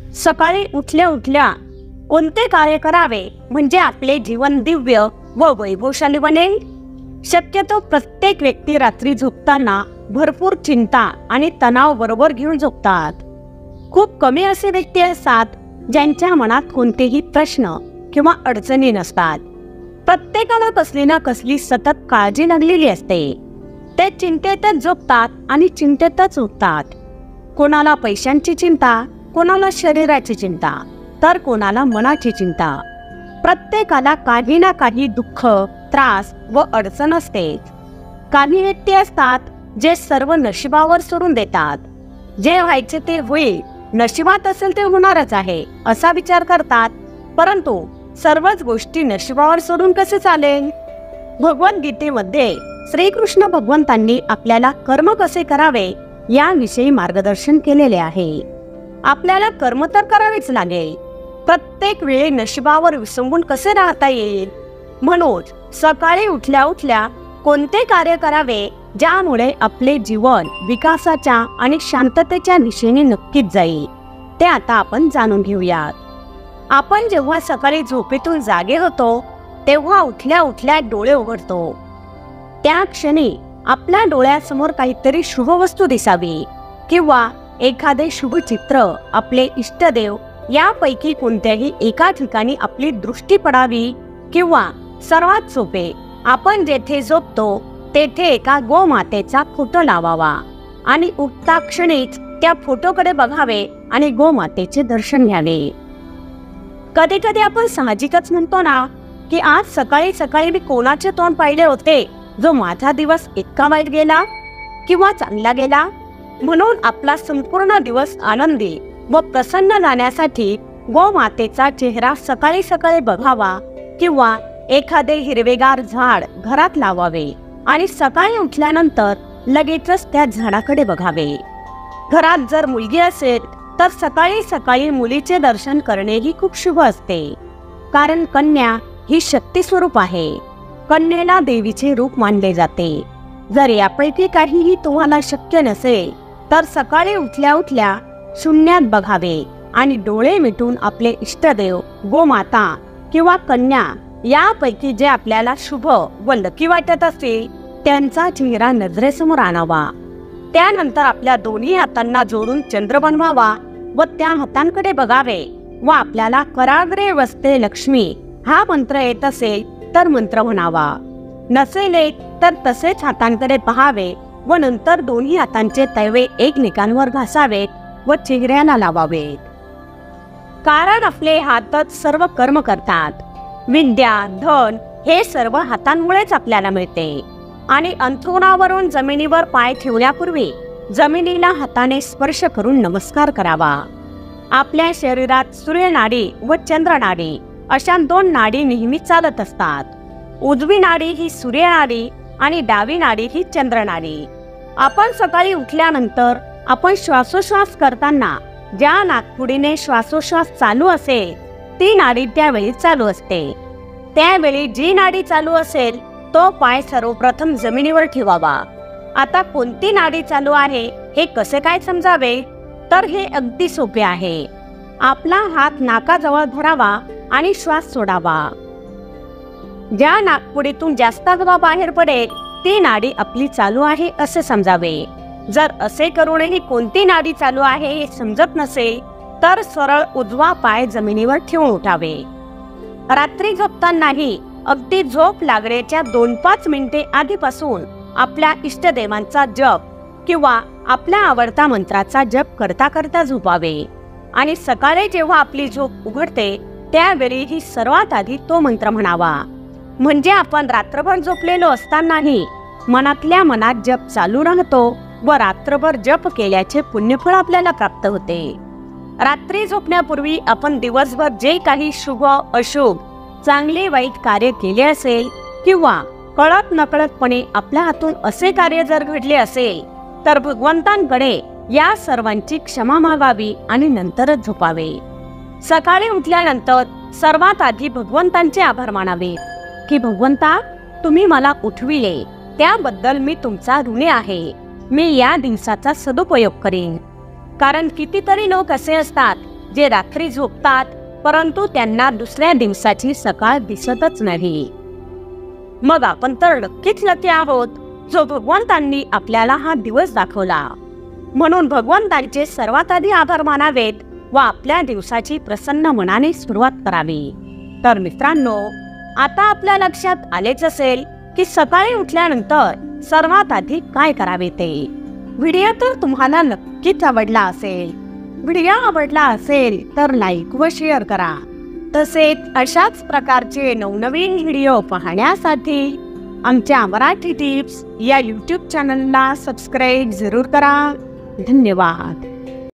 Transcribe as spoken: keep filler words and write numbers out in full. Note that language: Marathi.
सकाळी उठल्या उठल्या कोणते कार्य करावे म्हणजे आपले जीवन दिव्य व वैभवशाली बनेल? शक्यतो प्रत्येक व्यक्ती रात्री झोपताना भरपूर चिंता आणि तणाव बरोबर घेऊन झोपतात. खूप कमी असे व्यक्ती असतात ज्यांच्या मनात कोणतेही प्रश्न किंवा अडचणी नसतात. प्रत्येकाला कसली ना कसली सतत काळजी लागलेली असते. ते चिंतेतच झोपतात आणि चिंतेतच उठतात. कोणाला पैशांची चिंता, कोणाला शरीराची चिंता, तर कोणाला मनाची चिंता. प्रत्येकाला काही ना काही दुःख, त्रास व अडचण असते. काही व्यक्ती असतात जे सर्व नशिबावर सोडून देतात. जे व्हायचे ते होईल, नशिबात असेल ते होणारच आहे असा विचार करतात. परंतु सर्वच गोष्टी नशिबावर सोडून कसे चालेल? भगवद्गीतेमध्ये श्रीकृष्ण भगवंतांनी आपल्याला कर्म कसे करावे याविषयी मार्गदर्शन केलेले आहे. आपल्याला कर्म तर करावेच लागेल. प्रत्येक वेळी नशिबावर विसंबून कसे राहता येईल? म्हणून सकाळी उठल्या उठल्या कोणते कार्य करावे ज्यामुळे आपले जीवन विकासाच्या आणि शांततेच्या दिशेने नक्कीच जाईल, ते आता आपण जाणून घेऊयात. आपण जेव्हा सकाळी झोपेतून जागे होतो तेव्हा उठल्या उठल्या डोळे उघडतो. त्या क्षणी आपल्या डोळ्यासमोर काहीतरी शुभ वस्तू दिसावी किंवा एखादे शुभ चित्र, आपले इष्टदेव यापैकी कोणत्याही एका ठिकाणी आपली दृष्टी पडावी किंवा सर्वात सोपे, आपण जेथे झोपतो तेथे एका गोमातेचा फोटो लावावा आणि उठता क्षणीच त्या फोटोकडे बघावे आणि गोमातेचे दर्शन घ्यावे. कधी कधी आपण साहजिकच म्हणतो ना की आज सकाळी सकाळी मी कोणाचे तोंड पाहिले होते जो माझा दिवस इतका वाईट गेला किंवा चांगला गेला. म्हणून आपला संपूर्ण दिवस आनंदी व प्रसन्न जाण्यासाठी गोमातेचा चेहरा सकाळी सकाळी बघावा किंवा एखादे हिरवेगार झाड घरात लावावे आणि सकाळी उठल्यानंतर लगेचच त्या झाडाकडे बघावे. घरात जर मुलगी असेल तर सकाळी सकाळी मुलीचे दर्शन करणेही खूप शुभ असते. कारण कन्या ही शक्ती स्वरूप आहे. कन्येला देवीचे रूप मानले जाते. जर यापैकी काहीही तुम्हाला शक्य नसेल तर सकाळी उठल्या उठल्या शून्यात बघावे आणि डोळे मिटून आपले इष्टदेव, गोमाता किंवा कन्या यापैकी जे आपल्याला शुभ व लकी वाटत असतील त्यांचा चेहरा नजरेसमोर आणावा. त्यानंतर आपल्या दोन्ही हातांना जोडून चंद्र बनवावा व त्या हातांकडे बघावे व आपल्याला कराग्रे वसते लक्ष्मी हा मंत्र येत असेल तर मंत्र म्हणावा. नसेल येत तर तसेच हातांकडे पहावे व नंतर दोन्ही हातांचे तळवे एकमेकांवर घासावेत व चेहऱ्याला लावावेत. कारण आपले हातच सर्व कर्म करतात. विद्या, धन हे सर्व हातांमुळेच आपल्याला मिळते. आणि अंथरुणावरून जमिनीवर पाय ठेवण्यापूर्वी जमिनीला हाताने स्पर्श करून नमस्कार करावा. आपल्या शरीरात सूर्यनाडी व चंद्रनाडी अशा दोन नाडी नेहमी चालत असतात. उजवी नाडी ही सूर्यनाडी आणि डावी नाडी ही चंद्रनाडी. आपण सकाळी उठल्यानंतर आपण श्वासोश्वास करताना ज्या नाकपुडीने श्वासोश्वास चालू असेल ती नाडी त्यावेळी चालू असते. त्यावेळी जी नाडी चालू असेल तो पाय सर्वप्रथम जमिनीवर ठेवावा. आता कोणती नाडी चालू आहे हे कसे काय समजावे? तर हे अगदी सोपे आहे. आपला हात नाकाजवळ धरावा आणि श्वास सोडावा. ज्या नाकपुडीतून जास्त हवा बाहेर पडेल ती नाडी आपली चालू आहे असे समजावे. जर असे करूनही कोणती नाडी चालू आहे हे समजत नसेल तर सरळ उजवा पाय जमिनीवर ठेवून उठावे. रात्री झोपतानाही अगदी झोप लागण्याच्या दोन पाच मिनिटे आधीपासून आपल्या इष्टदेवांचा जप किंवा आपल्या आवडता मंत्राचा जप करता करता झोपावे. आणि सकाळी जेव्हा आपली झोप उघडते त्यावेळी ही सर्वात आधी तो मंत्र म्हणावा. म्हणजे आपण रात्रभर झोपलेलो असतानाही मनातल्या मनात जप चालू राहतो व रात्रभर जप केल्याचे पुण्यफळ आपल्याला प्राप्त होते. रात्री झोपण्यापूर्वी आपण दिवसभर जे काही शुभ अशुभ, चांगले वाईट कार्य केले असेल किंवा कळत नकळतपणे आपल्या हातून असे कार्य जर घडले असेल तर भगवंतांकडे या सर्वांची क्षमा मागावी आणि नंतरच झोपावे. सकाळी उठल्यानंतर सर्वात आधी भगवंतांचे आभार मानावे की भगवंता तुम्ही मला उठविले त्याबद्दल मी तुमचा ऋणी आहे. मी या दिवसाचा सदुपयोग करेन. कारण कितीतरी लोक असे असतात जे रात्री झोपतात परंतु त्यांना दुसऱ्या दिवसाची सकाळ दिसतच नाही. मग आपण तर नक्कीच लकी आहोत जो भगवंतांनी आपल्याला हा दिवस दाखवला. म्हणून भगवंतांचे सर्वात आधी आभार मानावेत व आपल्या दिवसाची प्रसन्न मनाने सुरुवात करावी. तर मित्रांनो, आता आपल्या लक्षात आलेच असेल की सकाळी उठल्यानंतर सर्वात आधी काय करावे ते. व्हिडिओ तर तुम्हाला नक्कीच आवडला असेल. व्हिडिओ आवडला असेल तर लाईक व शेअर करा. तसेच अशाच प्रकारचे नवनवीन व्हिडिओ पाहण्यासाठी आमच्या मराठी टिप्स या यूट्यूब चॅनलला सबस्क्राईब जरूर करा. धन्यवाद.